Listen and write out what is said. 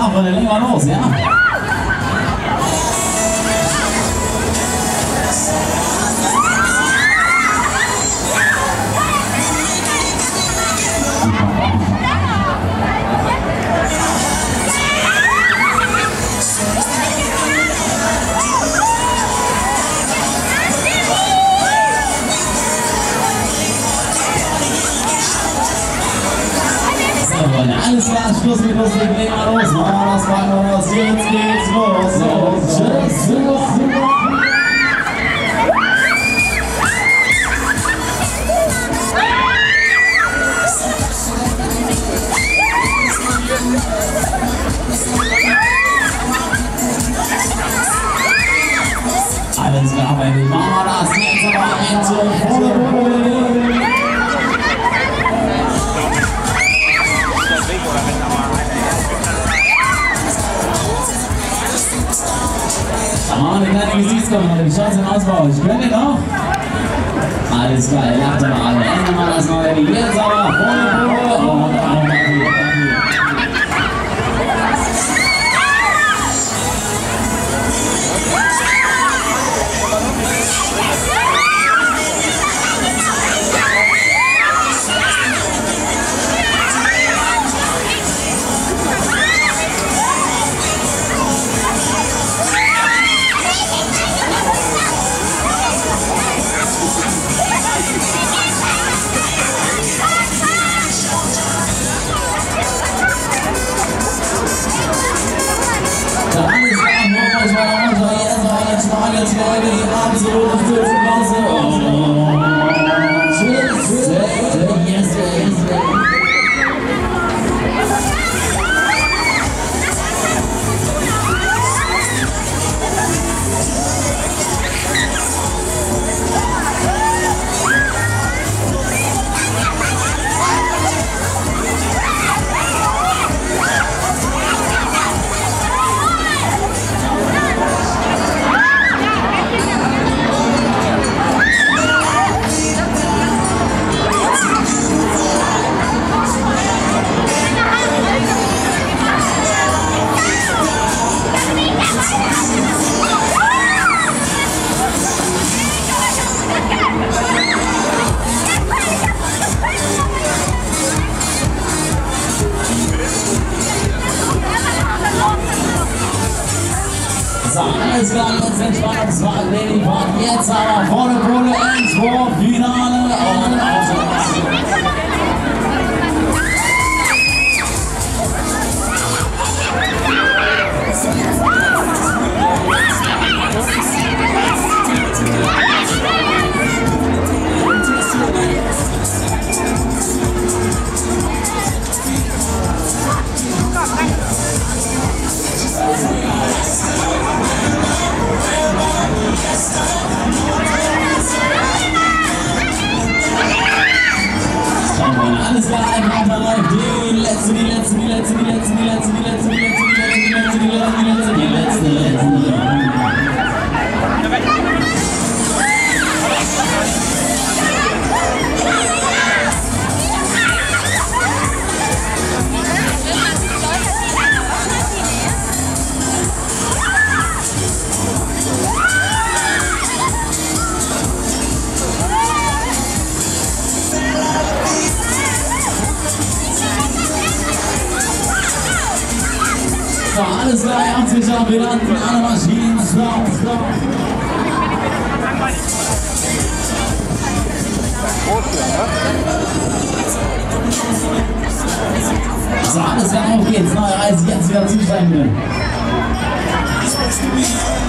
klar, Freunde, legen wir los, ja? Alles klar, Schluss mit Musik, legen wir los, machen wir das mal los, jetzt geht's los, tschüss, alles klar, Baby, machen wir das jetzt aber ein volle Bude. Eine kleine Gesichtskontrolle, wie schaut's denn aus bei euch? Könnt ihr noch? Alles klar, ihr lacht aber alle. Ändern wir das neue Lied. Jetzt aber volle Bude und auch mal wieder. Jetzt Leute, die absolute Spitzenklasse. Tschüss. Yes. So, alles klar, jetzt Entspannungsfahrt, Lady Park, jetzt aber volle Bude ins Finale und auf so. Alles klar, die letzte. So, alles klar, 80 Jahre, wir landen alle Maschinen, stopp. So, alles klar, auf geht's, neue Reise, jetzt wieder zusteigen.